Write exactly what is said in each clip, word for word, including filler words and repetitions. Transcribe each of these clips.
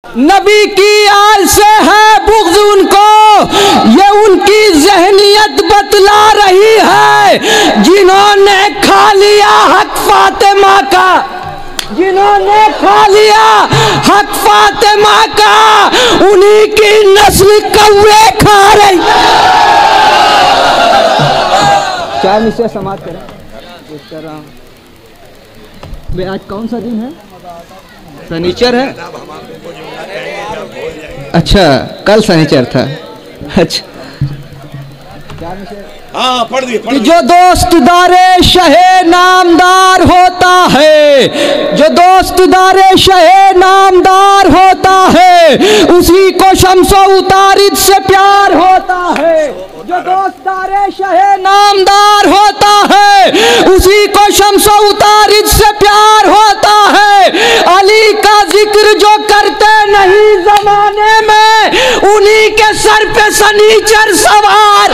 नबी की आल से है बुग़्ज़ उनको, ये उनकी ज़हनियत बतला रही है। जिन्होंने खा लिया हक फातिमा का, जिन्होंने खा लिया हक फातिमा का, उन्हीं की नस्ल कौवे खा रही। चार मिनट से समाप्त करें। कर रहा हूँ भाई, आज कौन सा दिन है? शनिचर है। अच्छा, कल शनिचर था। अच्छा, हाँ पढ़ दिए, पढ़ दिए। जो दोस्त दारे शहे नामदार होता है, जो दोस्त दारे शहे नामदार होता है, उसी को शम्सो उतारिद से प्यार होता है। जो दोस्त दारे शहे नामदार होता है, उसी को शम्सो उतारिद से प्यार होता है। अली का जिक्र जो करते नहीं जमाने में, उन्हीं के सर पे शनिचर सवार।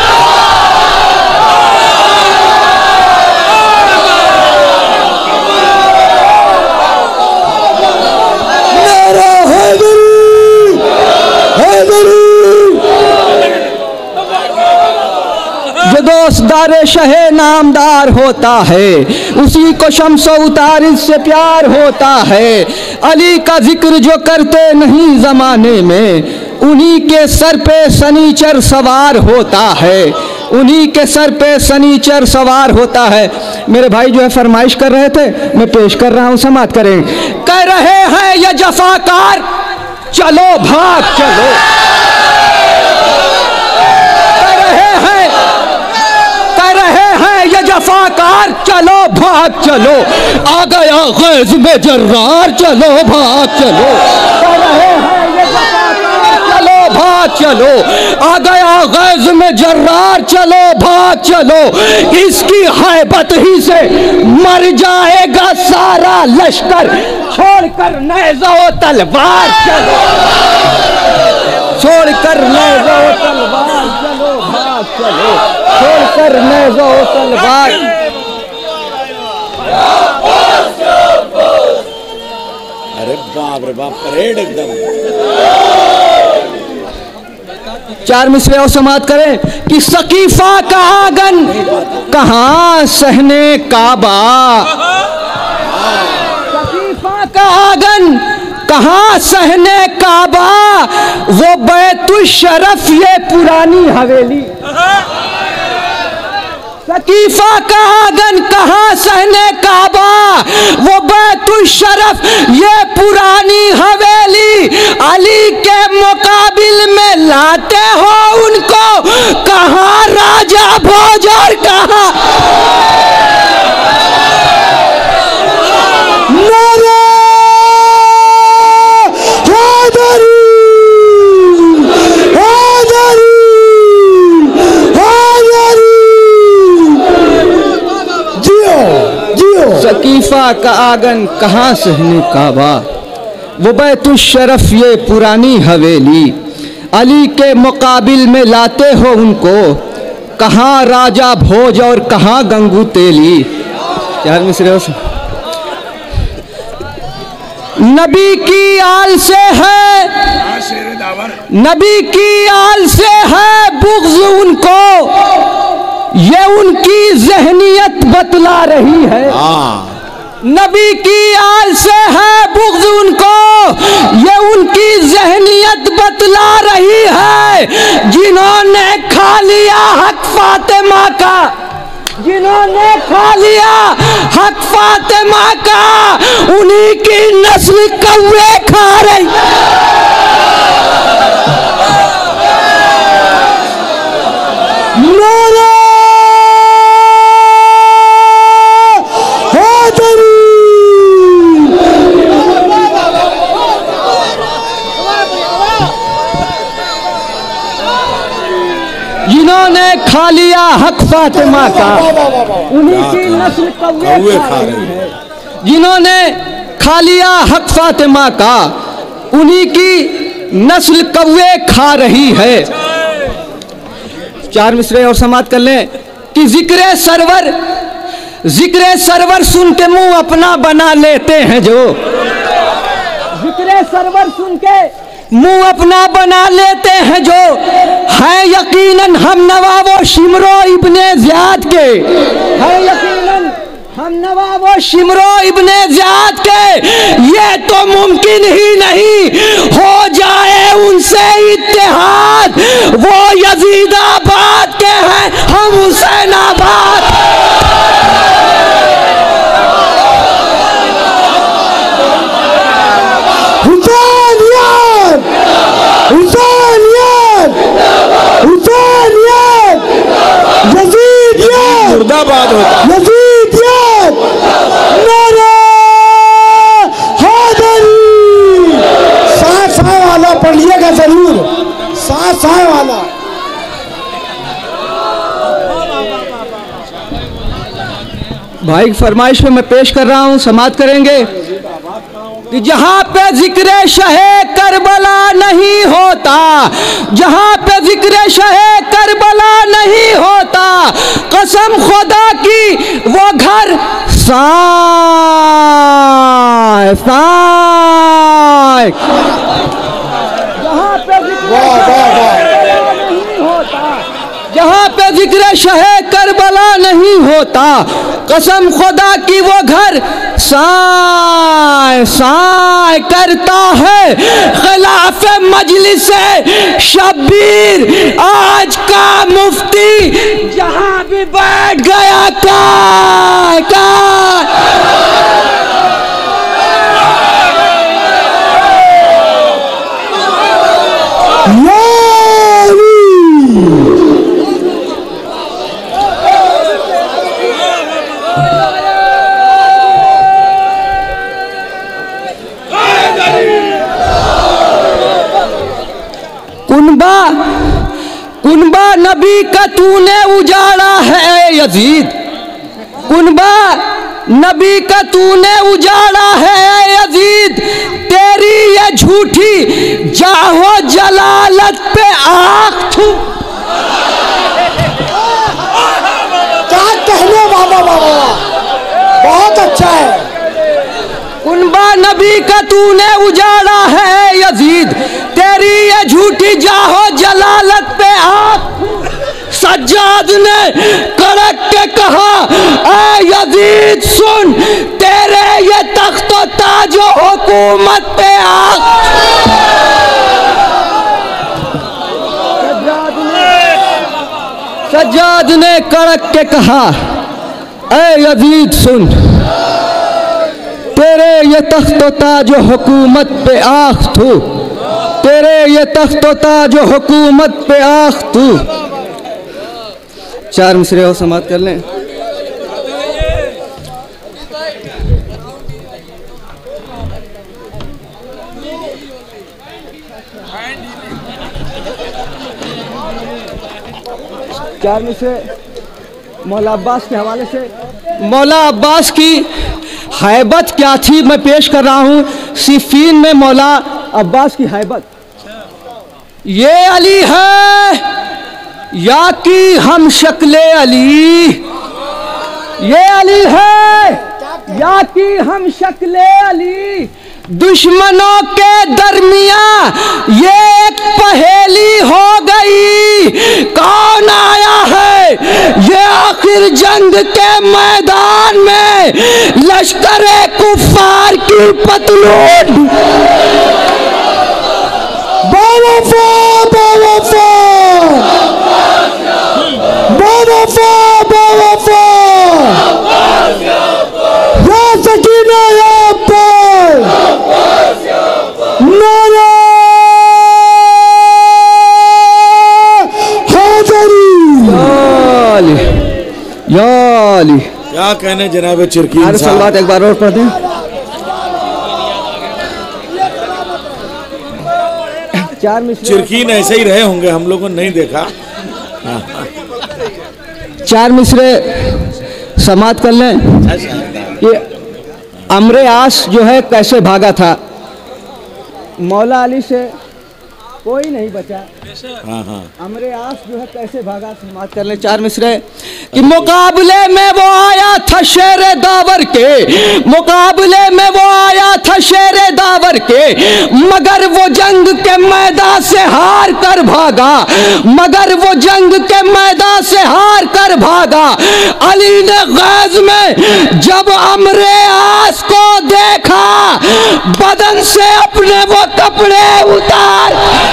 जो दोस्त दारे शहे नामदार होता है, उसी को शम्सो उतारिद से प्यार होता है। अली का जिक्र जो करते नहीं जमाने में, उन्हीं के सर पे शनिचर सवार होता है। उन्हीं के सर पे शनिचर सवार होता है। मेरे भाई जो है फरमाइश कर रहे थे, मैं पेश कर रहा हूँ, समाप्त करें। कह रहे हैं ये जफाकार, चलो भाग चलो। कह रहे हैं, कह रहे हैं ये जफाकार, चलो भाग चलो। आ गया गैज़ में जर्रार, चलो भाग चलो। कह रहे हैं ये जफाकार, चलो भाग चलो। आ गया गैज़ में जर्रार, चलो भाग चलो। इसकी हैबत ही से मर जाएगा सारा लश्कर, छोड़कर नेज़ो तलवार चलो। छोड़कर नेज़ो तलवार चलो, भाग चलो। छोड़कर नेज़ो तलवार। अरे बाप रे बाप, परेड एकदम। चार मिसरे और समाप्त करें कि सकीफा का आंगन कहाँ सहने काबा, सकीफा का आंगन कहाँ सहने काबा, वो बैतुल शरफ ये पुरानी हवेली। सकीफा का आंगन कहाँ सहने काबा, वो बैतुल शरफ ये पुरानी हवेली। अली के मुकाबिल में लाते हो उनको, कहाँ राजा भोज और कहाँ सकीफा का आंगन कहाँ सहने काबा, वो बैतुल शरफ ये पुरानी हवेली। अली के मुकाबिल में लाते हो उनको, कहाँ राजा भोज और कहाँ गंगू तेली। चार मिसरे नबी की आल से है, नबी की आल से है बुग़्ज़ उनको, ये उनकी ज़हनियत बतला रही है। नबी की आल से है बुग़्ज़ उनको, ये उनकी ज़हनियत बतला रही है। जिन्होंने खा लिया हक फातिमा का, जिन्होंने खा लिया हक फातिमा का, उन्हीं की नस्ल कौवे खा रही। जिन्होंने खा लिया हक फातिमा का, उन्हीं की नस्ल कौवे खा रही है। जिन्होंने खा लिया हक फातिमा का, उन्हीं की नस्ल कौवे खा रही है। चार मिसरे और समाप्त कर लें कि जिक्र सरवर, जिक्र सरवर सुन के मुंह अपना बना लेते हैं जो, जिक्र सरवर सुन के मुंह अपना बना लेते हैं जो है यकीनन हम नवाबो शिमरो इब्ने ज़ियाद के, है यकीनन हम नवाबो शिमरो इब्ने ज़ियाद के। ये तो मुमकिन ही नहीं हो जाए उनसे इत्तेहाद, वो यजीदाबाद के हैं हम हुसैनाबाद। हुसैनियत हुसैनियत हुसैनियत यजीदियत मुर्दाबाद होता यजीदियत नारे हैदरी। साथ साथ वाला पढ़िएगा जरूर, साथ साथ वाला। भाई फरमाइश में मैं पेश कर रहा हूँ, समाप्त करेंगे कि जहाँ पे जिक्र शहे करबला नहीं होता, जहाँ पे जिक्र शहे करबला नहीं होता, कसम खुदा की वो घर साय साय। जहाँ पे नहीं होता, जहाँ पे जिक्र शहे करबला नहीं होता, कसम खुदा की वो घर साय साय करता है। खिलाफ मजलिस शब्बीर आज का मुफ्ती जहाँ भी बैठ गया काय काय। कुनबा कुनबा नबी का तूने उजाड़ा है यजीद, कुनबा नबी का तूने उजाड़ा है यजीद। तेरी ये झूठी जाहो जलालत पे आँख थू। क्या कहने बाबा, बाबा बहुत अच्छा है। कुनबा नबी का तूने उजाड़ा है यजीद, तेरी ये झूठी जाहो जलालत पे आँख। सज्जाद ने कड़क के कहा ऐ यजीद सुन, तेरे ये तख्तो ताजो हुकूमत पे आँख। सज्जाद ने कड़क के कहा ऐ यजीद सुन, तेरे ये तख्तो ताजो हुकूमत पे आँख थू, तेरे ये तख्तो ताजो हुकूमत पे आँख थू। चार मिसरे और समाप्त कर लें। चार मिसरे मौला अब्बास के हवाले से। मौला अब्बास की हैबत क्या थी मैं पेश कर रहा हूँ। सिफीन में मौला अब्बास की हैबत, ये अली है या कि हम शक्ले अली, ये अली है या कि हम शक्ले अली। दुश्मनों के दरमियां ये एक पहेली हो गई, कौन आया है ये आखिर जंग के मैदान में, लश्करे कुफार की पतलून। बावफा बावफा बावफा बावफा या सकीना या अब्बास नारा हैदरी। याली याली क्या कहने जनाब चिरकीन साहब, एक बार और पढ़ दें। चार मिसरे चिरकीन ऐसे ही रहे होंगे, हम लोगों ने नहीं देखा। चार मिसरे समाप्त कर लें। ये अमरे आस जो है कैसे भागा था। मौला अली से कोई नहीं बचा। हाँ हाँ अमरे आस जो है कैसे भागा, समाप्त कर ले चार मिसरे कि मुकाबले में वो आया था शेर दावर के, मुकाबले में वो आया था शेर दावर के, मगर वो जंग के मैदान से हार कर भागा, मगर वो जंग के मैदान से हार कर भागा। अली ने गैज में जब अमरे आस को देखा, बदन से अपने वो कपड़े उतार,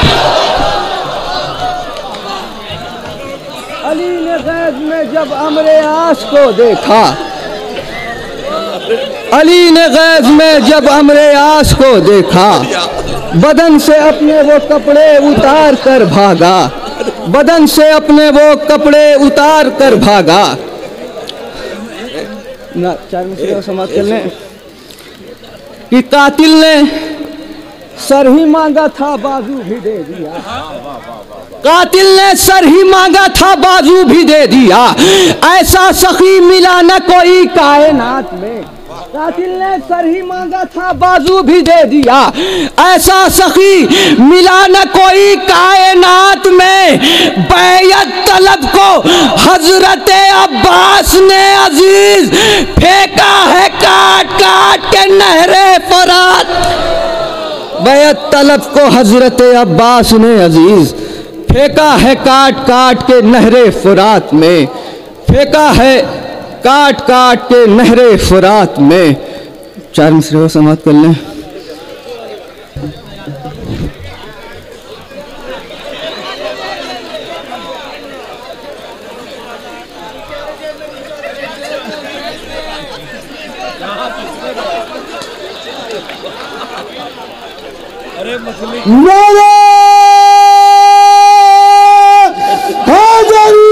अली ने गैज में जब अमरे आस को देखा, अली ने गैज में जब अमरे आस को देखा, बदन से अपने वो कपड़े उतार कर भागा, बदन से अपने वो कपड़े उतार कर भागा। ना चार मिनट समाप्त कर लें कि कातिल ने सर ही मांगा था बाजू भी दे दिया, कातिल ने सर ही मांगा था बाजू भी दे दिया, ऐसा सखी मिला न कोई कायनात में, कातिल ने सर ही मांगा था बाजू भी दे दिया, ऐसा सखी मिला न कोई कायनात में। बैयत तलब को हजरत अब्बास ने अजीज फेंका है काट काट के नहरे फरात, बैयत तलब को हजरत अब्बास ने अजीज फेंका है काट काट के नहरे फुरात में, फेंका है काट काट के नहरे फुरात में। चार मिसरे को समाप्त कर लें। नारे हैदरी,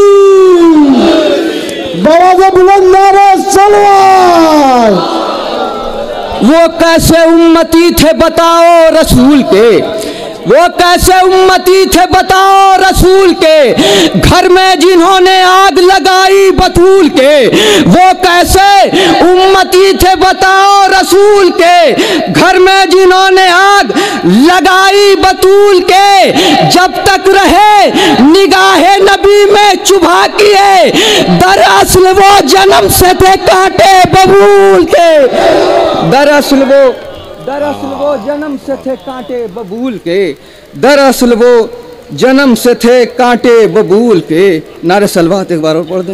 बड़ा बुलंद नारे सलवार। वो कैसे उम्मती थे बताओ रसूल के, वो कैसे उम्मती थे बताओ रसूल के, घर में जिन्होंने आग लगाई बतूल के, वो कैसे उम्मती थे बताओ रसूल के, घर में जिन्होंने आग लगाई बतूल के, जब तक रहे निगाहे नबी में चुभा किए, दरअसल वो जन्म से थे कांटे बबूल के, दरअसल वो दरअसल वो जन्म से थे कांटे बबूल के, दरअसल वो जन्म से थे कांटे बबूल के। नारे सलवात एक बार और पढ़ दें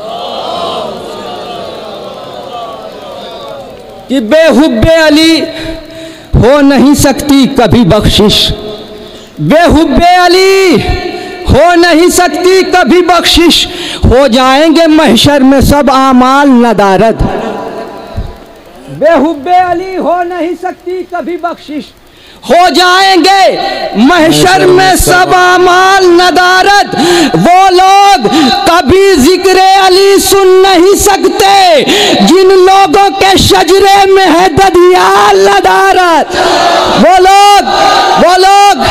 कि बेहुब्बे अली हो नहीं सकती कभी बख्शिश, बेहुब्बे अली हो नहीं सकती कभी बख्शिश, हो जाएंगे महशर में सब आमाल नदारत, बेहुब्बे अली हो नहीं सकती कभी बख्शिश, हो जाएंगे महशर में सब आमाल नदारत। वो लोग कभी जिक्र अली सुन नहीं सकते जिन लोगों के शजरे में है ददियाल नदारत, वो लोग वो लोग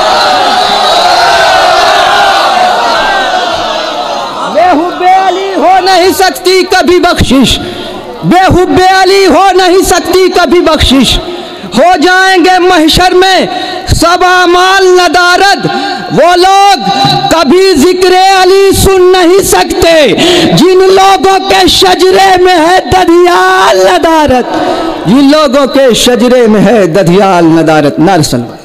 बेहुब्बे अली हो नहीं सकती कभी बख्शिश, बेहुब्बे अली हो नहीं सकती कभी बख्शिश, हो जाएंगे महशर में सब आमाल नदारत। वो लोग कभी जिक्र अली सुन नहीं सकते जिन लोगों के शजरे में है ददियाल नदारत, जिन लोगों के शजरे में है ददियाल नदारत। नारे सल्लल्लाहु